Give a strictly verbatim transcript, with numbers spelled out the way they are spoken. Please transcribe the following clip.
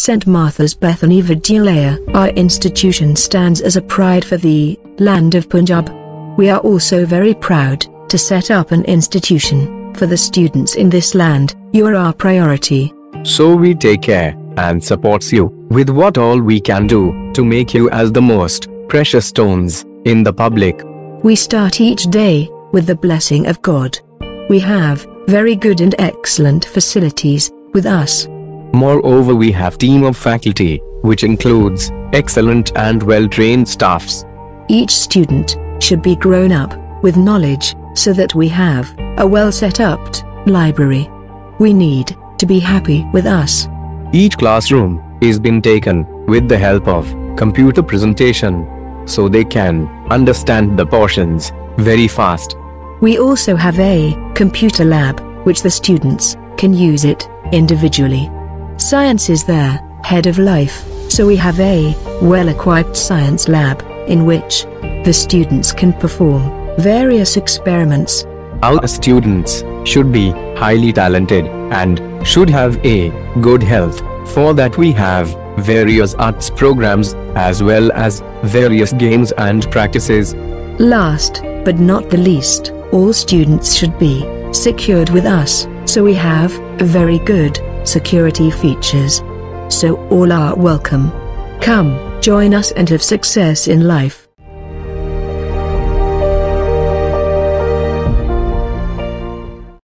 Saint Martha's Bethany Vidyalaya. Our institution stands as a pride for the land of Punjab. We are also very proud to set up an institution for the students in this land. You are our priority. So we take care and supports you with what all we can do to make you as the most precious stones in the public. We start each day with the blessing of God. We have very good and excellent facilities with us. Moreover, we have team of faculty, which includes excellent and well-trained staffs. Each student should be grown up with knowledge so that we have a well-set-up library. We need to be happy with us. Each classroom is been taken with the help of computer presentation, so they can understand the portions very fast. We also have a computer lab, which the students can use it individually. Science is their head of life, so we have a well-equipped science lab, in which the students can perform various experiments. Our students should be highly talented and should have a good health. For that we have various arts programs as well as various games and practices. Last but not the least, all students should be secured with us, so we have very good security features. So all are welcome. Come, join us and have success in life.